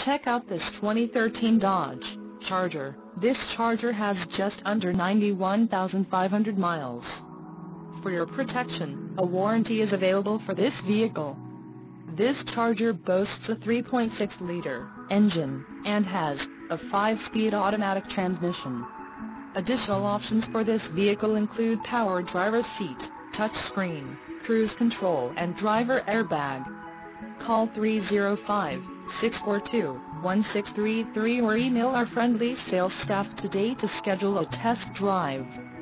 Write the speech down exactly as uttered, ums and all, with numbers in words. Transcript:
Check out this twenty thirteen Dodge Charger. This Charger has just under ninety-one thousand five hundred miles. For your protection, a warranty is available for this vehicle. This Charger boasts a three point six liter engine and has a five speed automatic transmission. Additional options for this vehicle include power driver's seat, touchscreen, cruise control and driver airbag. Call three oh five, six four two, one six three three or email our friendly sales staff today to schedule a test drive.